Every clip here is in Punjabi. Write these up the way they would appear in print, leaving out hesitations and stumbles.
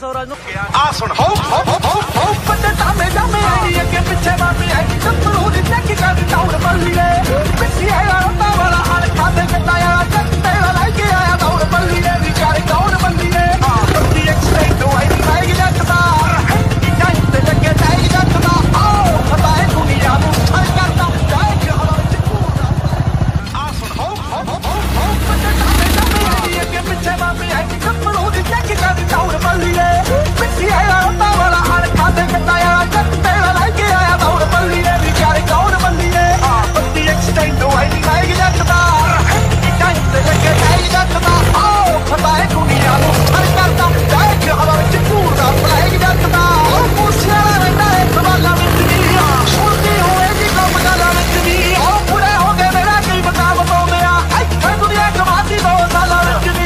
ਸੌਰਾਜ ਨੂੰ ਆ ਸੁਣ ਹੋ ਪੱਤੇ ਟਾਮੇ ਟਾਮੇ ਆਈ ਅੱਗੇ ਪਿੱਛੇ ਮਾਮੀ ਆਈ ਤੱਪੜੂ ਦੀ ਚੱਕੀ ਕਰ ਦੌੜ ਬੱਲੀਏ ਪਿੱਛੇ ਆਇਆ ਰੋਤਾ ਵਾਲਾ ਹਲ ਖਾਦੇ ਕਟਾਇਆ ਚੱਤੇ ਵਾਲਾ ਕੇ ਆਇਆ ਦੌੜ ਬੱਲੀਏ ਵਿਚਾਰੇ ਦੌੜ ਬੱਲੀਏ ਬੱਤੀ ਐਕਸਟ੍ਰੇਟ ਤੋਂ ਆਈ ਲਾਈਕ ਜੱਟਦਾ ਟਾਈਮ ਤੇ ਲੱਗੇ ਟਾਈਮ ਜੱਟਦਾ ਆਓ ਹਟਾਏ ਦੁਨੀਆ ਨੂੰ ਛੜ ਕਰਦਾ ਜਾਏ ਕਿ ਹਵਾ ਵਿੱਚ ਪੂਰਾ ਆ ਸੁਣ ਹੋ ਪੱਤੇ ਟਾਮੇ ਟਾਮੇ ਆਈ ਅੱਗੇ ਪਿੱਛੇ ਮਾਮੀ ਆਈ ਤੱਪੜੂ ਦੀ ਚੱਕੀ ਕਰ ਦੌੜ ਬੱਲੀਏ ਪਿੱਛੇ ਆਇਆ ਰੋਤਾ ਵਾਲਾ ਹਲ ਖਾਦੇ ਕਟਾਇਆ ਚੱਤੇ ਵਾਲਾ ਕੇ ਆਇਆ ਦੌੜ ਬੱਲੀਏ ਵਿਚਾਰੇ ਦੌੜ ਬੱਲੀਏ ਬੱਤੀ ਐਕਸਟ੍ਰੇਟ ਤੋਂ ਆਈ ਲਾਈਕ ਜੱਟਦਾ ਟਾਈਮ ਤੇ ਲੱਗੇ ਟਾਈਮ ਜੱਟਦਾ ਆਓ ਹਟਾਏ ਦੁਨੀਆ ਨੂੰ ਛੜ ਕਰਦਾ ਜਾਏ ਕਿ ਹਵਾ ਵਿੱਚ ਪੂਰਾ ਫਲਾਈਕ ਜੱਟਦਾ ਪੁੱਛਿਆ ਰਹਿੰਦਾ ਹੈ ਸਵਾਲਾਂ ਵਿੱਚ ਵੀ ਸੁਣਦੀ ਹੋਏਗੀ ਕੰਮ ਗੱਲਾਂ ਵਿੱਚ ਵੀ ਪੂਰੇ ਹੋ ਗਏ ਮੇਰਾ ਕੀ ਬਤਾਵ ਪਾਉਂਦਿਆ ਇੱਥੇ ਦੁਨੀਆ ਕਮਾਤੀ 2 ਸਾਲਾਂ ਵਿੱਚ ਵੀ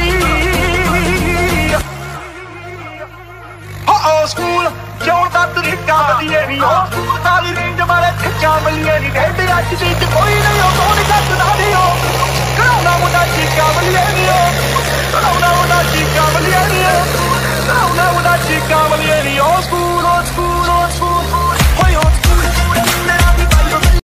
ਸਕੂਲ ਕਿਉਂ ਦਾ ਤਰੀਕਾ ਵਧੀਆ ਨਹੀਂ ਸਕੂਲ ਕਾਲੀ ਰੇਂਜ ਮਾਰੇ ਖਿੱਚਾਂ ਮਲੀਏ ਨਹੀਂ ਢੇਡੇ ਅੱਜ ਦੀ ਕੋਈ ਨਹੀਂ ਕੋਈ ਜੱਟਦਾ ਨਹੀਂ ਕਰਾਉਣਾ ਮੁੰਡਾ ਚੀਕਾ ਮਲੀਏ ਨਹੀਂ ਕਰਾਉਣਾ ਮੁੰਡਾ ਚੀਕਾ ਮਲੀਏ